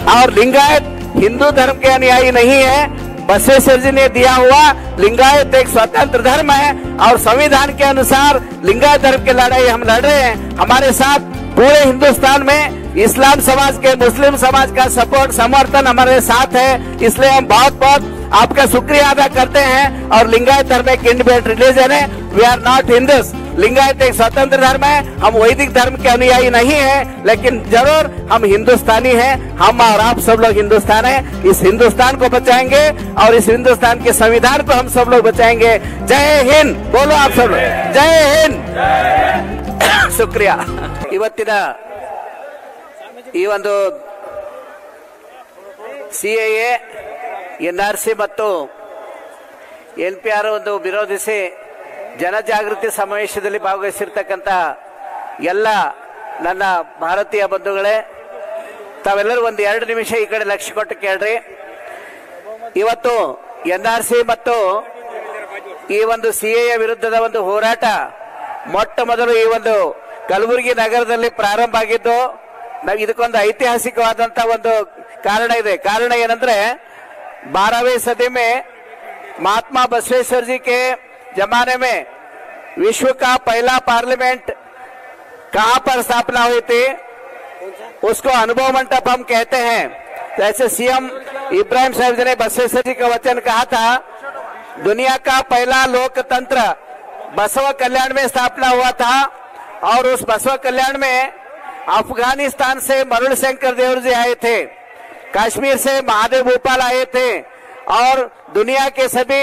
और लिंगायत हिंदू धर्म के अनुयायी नहीं है। बसवेश्वर जी ने दिया हुआ लिंगायत एक स्वतंत्र धर्म है और संविधान के अनुसार लिंगायत धर्म की लड़ाई हम लड़ रहे हैं। हमारे साथ पूरे हिंदुस्तान में इस्लाम समाज के, मुस्लिम समाज का सपोर्ट, समर्थन हमारे साथ है। इसलिए हम बहुत बहुत आपका शुक्रिया अदा करते हैं। और लिंगायत धर्म एक इंडिपेंडेंट रिलीजन है। We are not Hindus. Lingayat एक स्वतंत्र धर्म है। हम वैदिक धर्म के अनुयायी नहीं है, लेकिन जरूर हम हिंदुस्तानी हैं। हम और आप सब लोग हिंदुस्तान हैं। इस हिंदुस्तान को बचाएंगे और इस हिंदुस्तान के संविधान को हम सब लोग बचाएंगे। जय हिंद बोलो आप सब लोग। जय हिंद। शुक्रिया। ಇವತ್ತಿನ ಈ ಒಂದು ಸಿಎಎ, ಎನ್ಆರ್ಸಿ ಮತ್ತು ಎನ್ಪಿಆರ್ ಒಂದು ವಿರೋಧಿಸಿ ಜನಜಾಗೃತಿ ಸಮಾವೇಶದಲ್ಲಿ ಭಾಗವಹಿಸಿರ್ತಕ್ಕಂಥ ಎಲ್ಲ ನನ್ನ ಭಾರತೀಯ ಬಂಧುಗಳೇ, ತಾವೆಲ್ಲರೂ ಒಂದು 2 ನಿಮಿಷ ಈ ಕಡೆ ಲಕ್ಷ್ಯ ಕೊಟ್ಟು ಕೇಳ್ರಿ. ಇವತ್ತು ಎನ್ಆರ್ಸಿ ಮತ್ತು ಈ ಒಂದು ಸಿಎಎ ವಿರುದ್ಧದ ಒಂದು ಹೋರಾಟ ಮೊಟ್ಟ ಮೊದಲು ಈ ಒಂದು ಕಲಬುರಗಿ ನಗರದಲ್ಲಿ ಪ್ರಾರಂಭ ಆಗಿದ್ದು. ಇದಕ್ಕೊಂದು ಐತಿಹಾಸಿಕವಾದಂತ ಒಂದು ಕಾರಣ ಇದೆ. ಕಾರಣ ಏನಂದ್ರೆ 12वीं सदी में महात्मा बसवेश्वर जी के जमाने में विश्व का पहला पार्लियामेंट कहां पर स्थापना हुई थी, उसको अनुभव मंडप हम कहते हैं। जैसे सीएम इब्राहिम साहब जी ने बसवेश्वर जी का वचन कहा था, दुनिया का पहला लोकतंत्र बसवा कल्याण में स्थापना हुआ था। और उस बसवा कल्याण में अफगानिस्तान से मरुल शंकर देव जी आए थे, कश्मीर से महादेव भोपाल आए थे और दुनिया के सभी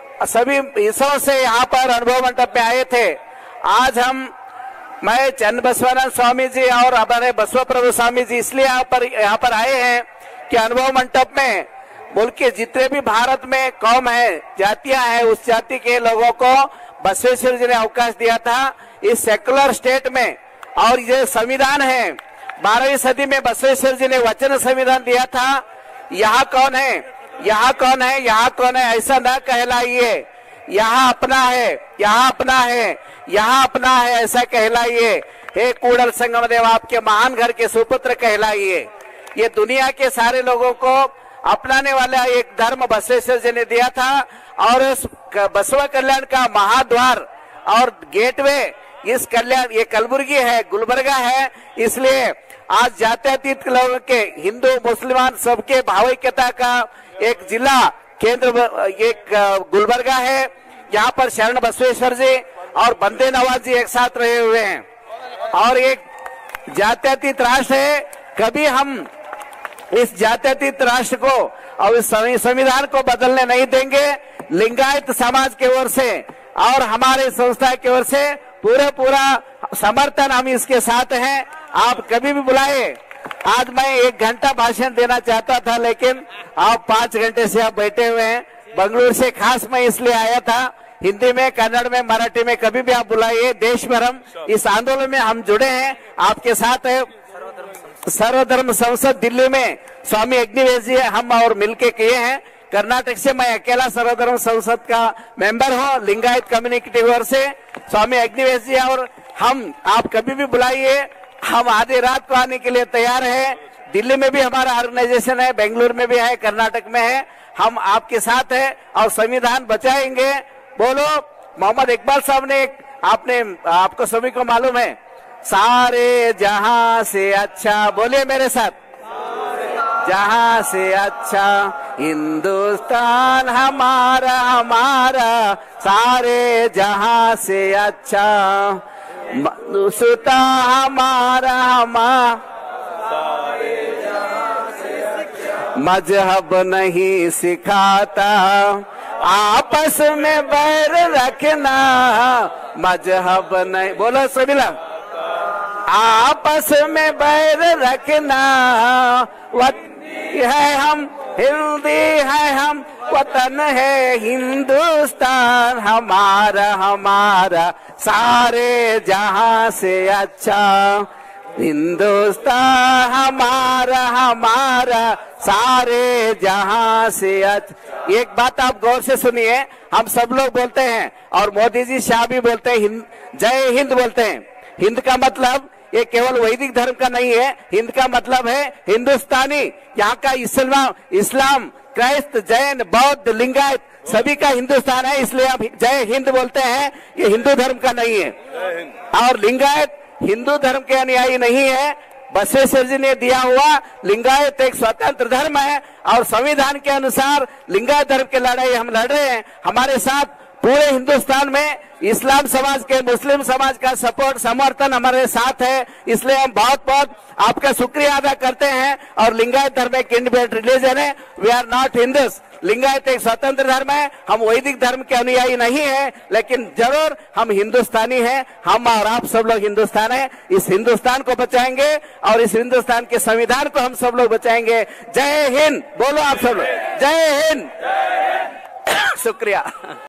हिस्सों से यहाँ पर अनुभव मंडप में आए थे। आज मैं चंद बसवानंद स्वामी जी और हमारे बसवा प्रभु स्वामी जी इसलिए यहाँ पर आए हैं कि अनुभव मंडप में मुल्क के जितने भी भारत में कौम है, जातियां हैं, उस जाति के लोगों को बसवेश्वर जी ने अवकाश दिया था इस सेकुलर स्टेट में। और ये संविधान है, 12वीं सदी में बसवेश्वर जी ने वचन संविधान दिया था। यहाँ कौन है, यहाँ कौन है, यहाँ कौन है ऐसा न कहलाइए। यहाँ अपना है, यहाँ अपना है, यहाँ अपना है ऐसा कहलाइए। हे कूड़ल संगम देव, आपके महान घर के सुपुत्र कहलाइए। ये दुनिया के सारे लोगों को अपनाने वाला एक धर्म बसवेश्वर जी ने दिया था। और उस बसवा कल्याण का महाद्वार और गेटवे इस कल्याण, ये कलबुर्गी है, गुलबर्गा है। इसलिए आज जात्यातीत लोगों के, हिंदू मुसलमान सबके भावैक्यता का एक जिला केंद्र एक गुलबर्गा है। यहाँ पर शरण बसवेश्वर जी और बंदे नवाज जी एक साथ रहे हुए हैं और एक जात्यातीत राष्ट्र है। कभी हम इस जात्यातीत राष्ट्र को और इस संविधान को बदलने नहीं देंगे। लिंगायत समाज की ओर से और हमारे संस्था की ओर से पूरा समर्थन हम इसके साथ हैं। आप कभी भी बुलाए। आज मैं 1 घंटा भाषण देना चाहता था, लेकिन आप 5 घंटे से आप बैठे हुए हैं। बंगलुरु से खास मैं इसलिए आया था, हिंदी में, कन्नड़ में, मराठी में, कभी भी आप बुलाइए। देश भर हम इस आंदोलन में हम जुड़े हैं, आपके साथ है। सर्वधर्म संसद दिल्ली में स्वामी अग्निवेश जी हम और मिलके किए हैं। कर्नाटक से मैं अकेला सर्वधर्म संसद का मेंबर हूँ, लिंगायत कम्युनिटी ओर से स्वामी अग्निवेश जी और हम। आप कभी भी बुलाइए, हम आधी रात को आने के लिए तैयार है। दिल्ली में भी हमारा ऑर्गेनाइजेशन है, बेंगलुरु में भी है, कर्नाटक में है। हम आपके साथ है और संविधान बचाएंगे। बोलो। मोहम्मद इकबाल साहब ने आपको सभी को मालूम है, सारे जहां से अच्छा, बोलिए मेरे साथ, जहां से अच्छा हिंदुस्तान हमारा हमारा, सारे जहां से अच्छा हिंदुस्तान हमारा हमारा, मजहब नहीं सिखाता आपस में बैर रखना, मजहब नहीं, बोलो सभी लोग, आपस में बैर रखना। है हम हिंदी है, हम वतन है हिंदुस्तान हमारा हमारा, सारे जहां से अच्छा हिंदुस्तान हमारा हमारा, सारे जहां से अच्छा। एक बात आप गौर से सुनिए, हम सब लोग बोलते हैं और मोदी जी शाह भी बोलते हैं, जय हिंद बोलते हैं। हिंद का मतलब ये केवल वैदिक धर्म का नहीं है। हिंद का मतलब है हिंदुस्तानी। यहाँ का इस्लाम, क्राइस्त, जैन, बौद्ध, लिंगायत सभी का हिंदुस्तान है, इसलिए आप जय हिंद बोलते हैं। ये हिंदू धर्म का नहीं है। और लिंगायत हिंदू धर्म के अनुयायी नहीं है। बसवेश्वर जी ने दिया हुआ लिंगायत एक स्वतंत्र धर्म है और संविधान के अनुसार लिंगायत धर्म की लड़ाई हम लड़ रहे हैं। हमारे साथ पूरे हिंदुस्तान में इस्लाम समाज के, मुस्लिम समाज का सपोर्ट, समर्थन हमारे साथ है। इसलिए हम बहुत बहुत आपका शुक्रिया अदा करते हैं। और लिंगायत धर्म एक इंडिपेंडेंट रिलीजन है। We are not Hindus. Lingayat एक स्वतंत्र धर्म है। हम वैदिक धर्म के अनुयायी नहीं है, लेकिन जरूर हम हिंदुस्तानी हैं। हम और आप सब लोग हिंदुस्तान है। इस हिंदुस्तान को बचाएंगे और इस हिंदुस्तान के संविधान को हम सब लोग बचाएंगे। जय हिंद बोलो आप सब लोग, जय हिंद। शुक्रिया।